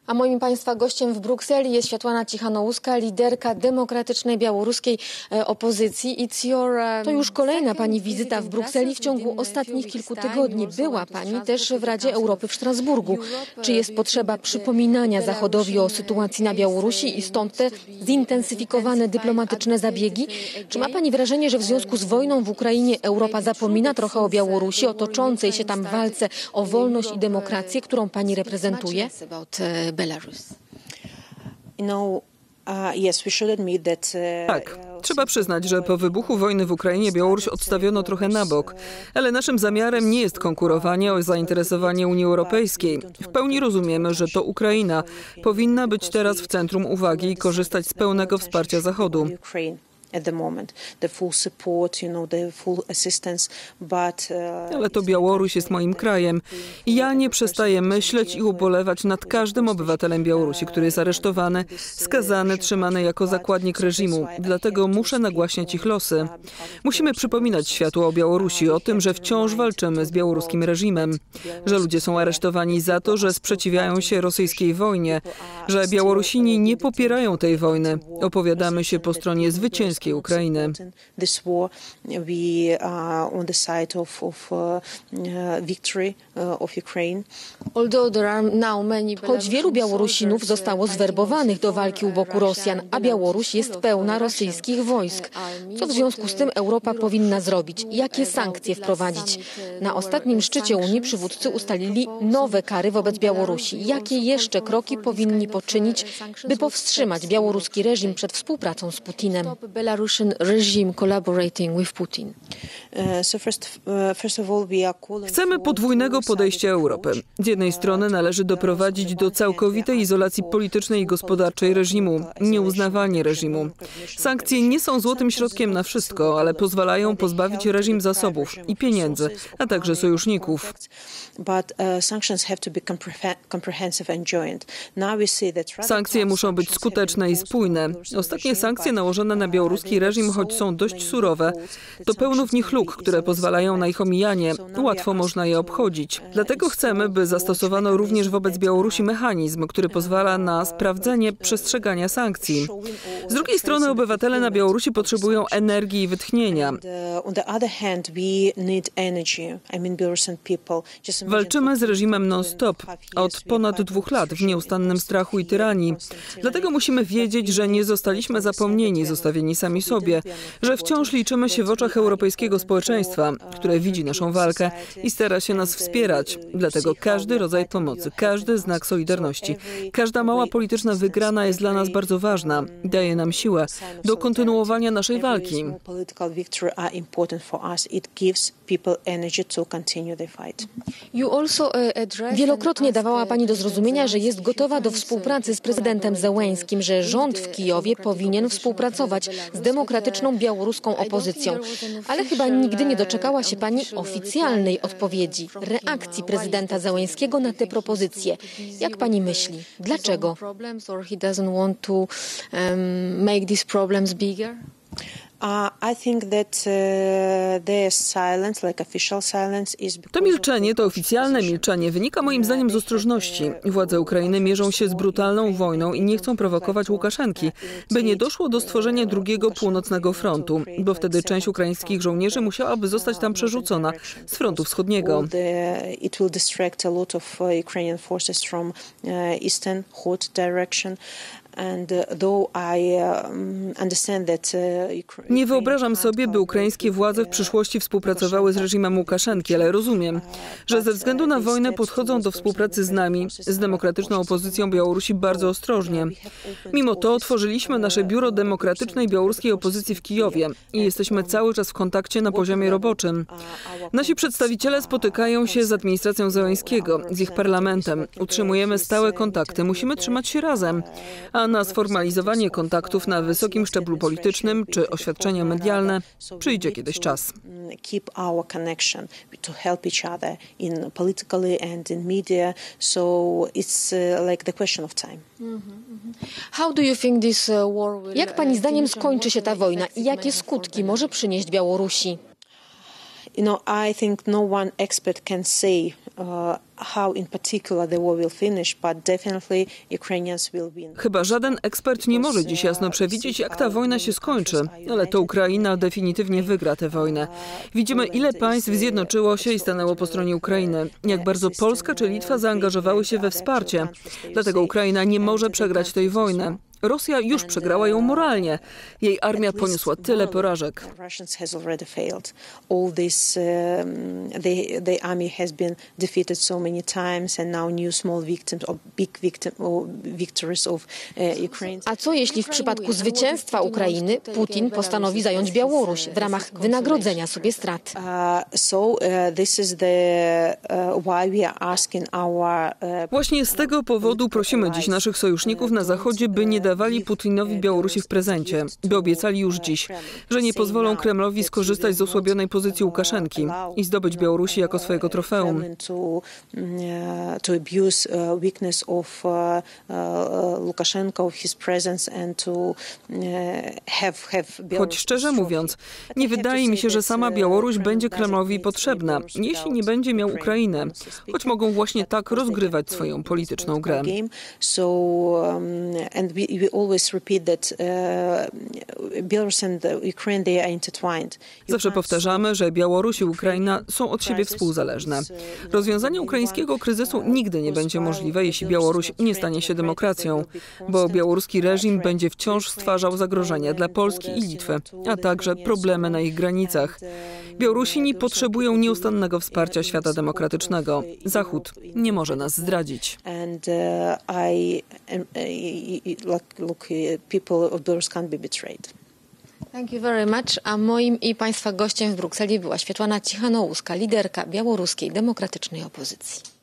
A moim Państwa gościem w Brukseli jest Światłana Cichanouska, liderka demokratycznej białoruskiej opozycji. To już kolejna Pani wizyta w Brukseli w ciągu ostatnich kilku tygodni. Była Pani też w Radzie Europy w Strasburgu. Czy jest potrzeba przypominania Zachodowi o sytuacji na Białorusi i stąd te zintensyfikowane dyplomatyczne zabiegi? Czy ma Pani wrażenie, że w związku z wojną w Ukrainie Europa zapomina trochę o Białorusi, o toczącej się tam walce o wolność i demokrację, którą Pani reprezentuje? Tak, trzeba przyznać, że po wybuchu wojny w Ukrainie Białoruś odstawiono trochę na bok, ale naszym zamiarem nie jest konkurowanie o zainteresowanie Unii Europejskiej. W pełni rozumiemy, że to Ukraina powinna być teraz w centrum uwagi i korzystać z pełnego wsparcia Zachodu. Ale to Białoruś jest moim krajem i ja nie przestaję myśleć i ubolewać nad każdym obywatelem Białorusi, który jest aresztowany, skazany, trzymany jako zakładnik reżimu. Dlatego muszę nagłaśniać ich losy. Musimy przypominać światu o Białorusi, o tym, że wciąż walczymy z białoruskim reżimem, że ludzie są aresztowani za to, że sprzeciwiają się rosyjskiej wojnie, że Białorusini nie popierają tej wojny. Opowiadamy się po stronie zwycięskiej Ukrainy. Choć wielu Białorusinów zostało zwerbowanych do walki u boku Rosjan, a Białoruś jest pełna rosyjskich wojsk. Co w związku z tym Europa powinna zrobić? Jakie sankcje wprowadzić? Na ostatnim szczycie Unii przywódcy ustalili nowe kary wobec Białorusi. Jakie jeszcze kroki powinni poczynić, by powstrzymać białoruski reżim przed współpracą z Putinem? Chcemy podwójnego podejścia Europy. Z jednej strony należy doprowadzić do całkowitej izolacji politycznej i gospodarczej reżimu, nieuznawanie reżimu. Sankcje nie są złotym środkiem na wszystko, ale pozwalają pozbawić reżim zasobów i pieniędzy, a także sojuszników. Sankcje muszą być skuteczne i spójne. Ostatnie sankcje nałożone na białoruski reżim, choć są dość surowe, to pełno w nich luk, które pozwalają na ich omijanie. Łatwo można je obchodzić. Dlatego chcemy, by zastosowano również wobec Białorusi mechanizm, który pozwala na sprawdzenie przestrzegania sankcji. Z drugiej strony obywatele na Białorusi potrzebują energii i wytchnienia. Walczymy z reżimem non-stop od ponad 2 lat w nieustannym strachu i tyranii. Dlatego musimy wiedzieć, że nie zostaliśmy zapomnieni, zostawieni sami sobie, że wciąż liczymy się w oczach europejskiego społeczeństwa, które widzi naszą walkę i stara się nas wspierać. Dlatego każdy rodzaj pomocy, każdy znak solidarności, każda mała polityczna wygrana jest dla nas bardzo ważna i daje nam siłę do kontynuowania naszej walki. Wielokrotnie dawała Pani do zrozumienia, że jest gotowa do współpracy z prezydentem Zełeńskim, że rząd w Kijowie powinien współpracować z demokratyczną białoruską opozycją. Ale chyba nigdy nie doczekała się Pani oficjalnej odpowiedzi, reakcji prezydenta Zełeńskiego na te propozycje. Jak Pani myśli? Dlaczego? To milczenie, to oficjalne milczenie wynika moim zdaniem z ostrożności. Władze Ukrainy mierzą się z brutalną wojną i nie chcą prowokować Łukaszenki, by nie doszło do stworzenia drugiego północnego frontu, bo wtedy część ukraińskich żołnierzy musiałaby zostać tam przerzucona z frontu wschodniego. Nie wyobrażam sobie, by ukraińskie władze w przyszłości współpracowały z reżimem Łukaszenki, ale rozumiem, że ze względu na wojnę podchodzą do współpracy z nami, z demokratyczną opozycją Białorusi bardzo ostrożnie. Mimo to otworzyliśmy nasze biuro demokratycznej białoruskiej opozycji w Kijowie i jesteśmy cały czas w kontakcie na poziomie roboczym. Nasi przedstawiciele spotykają się z administracją Zełeńskiego, z ich parlamentem. Utrzymujemy stałe kontakty, musimy trzymać się razem. A na sformalizowanie kontaktów na wysokim szczeblu politycznym czy oświadczenia medialne przyjdzie kiedyś czas. Jak Pani zdaniem skończy się ta wojna i jakie skutki może przynieść Białorusi? I think no one expert can say how in particular the war will finish, but definitely Ukrainians will win. Chyba żaden ekspert nie może dziś jasno przewidzieć, jak ta wojna się skończy, ale to Ukraina definitywnie wygra tę wojnę. Widzimy, ile państw zjednoczyło się i stanęło po stronie Ukrainy, jak bardzo Polska czy Litwa zaangażowały się we wsparcie. Dlatego Ukraina nie może przegrać tej wojny. Rosja już przegrała ją moralnie. Jej armia poniosła tyle porażek. A co jeśli w przypadku zwycięstwa Ukrainy Putin postanowi zająć Białoruś w ramach wynagrodzenia sobie strat? Właśnie z tego powodu prosimy dziś naszych sojuszników na Zachodzie, by nie dawali Putinowi Białorusi w prezencie, by obiecali już dziś, że nie pozwolą Kremlowi skorzystać z osłabionej pozycji Łukaszenki i zdobyć Białorusi jako swojego trofeum. Choć szczerze mówiąc, nie wydaje mi się, że sama Białoruś będzie Kremlowi potrzebna, jeśli nie będzie miał Ukrainę, choć mogą właśnie tak rozgrywać swoją polityczną grę. Zawsze powtarzamy, że Białoruś i Ukraina są od siebie współzależne. Rozwiązanie ukraińskiego kryzysu nigdy nie będzie możliwe, jeśli Białoruś nie stanie się demokracją, bo białoruski reżim będzie wciąż stwarzał zagrożenia dla Polski i Litwy, a także problemy na ich granicach. Białorusini potrzebują nieustannego wsparcia świata demokratycznego. Zachód nie może nas zdradzić. People of Belarus can't be betrayed. Thank you very much. A moim i Państwa gościem w Brukseli była Światłana Cichanołuska, liderka białoruskiej demokratycznej opozycji.